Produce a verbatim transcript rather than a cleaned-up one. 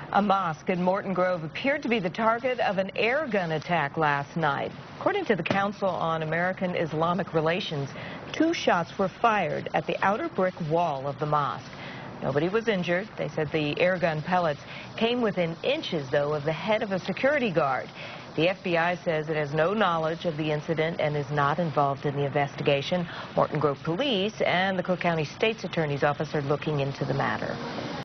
A mosque in Morton Grove appeared to be the target of an air gun attack last night. According to the Council on American-Islamic Relations, two shots were fired at the outer brick wall of the mosque. Nobody was injured. They said the air gun pellets came within inches, though, of the head of a security guard. The F B I says it has no knowledge of the incident and is not involved in the investigation. Morton Grove Police and the Cook County State's Attorney's Office are looking into the matter.